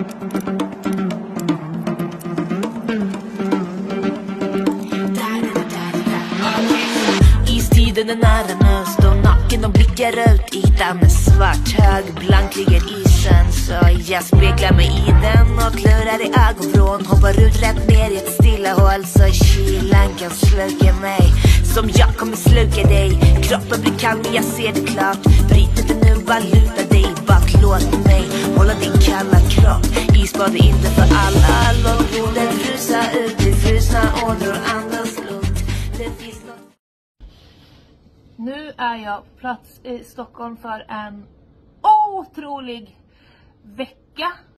Istiden är nära nu, står naken och blickar ut. Ytan är svart, hög, blank ligger isen. Så jag speglar mig i den och klurar i ögonvrån. Hoppar ut rätt ner i ett stilla hål så kylan kan sluka mig. Som jag kommer sluka dig. Kroppen blir kall men jag ser det klart. Bryt inte nu, bara luta dig bak. Låt mig hålla din kalla kropp. Isbad är inte för alla. Låt blodet frusa ut i frusna ådror. Andas lugnt. Det finns något. Nu är jag på plats i Stockholm för en otrolig vecka.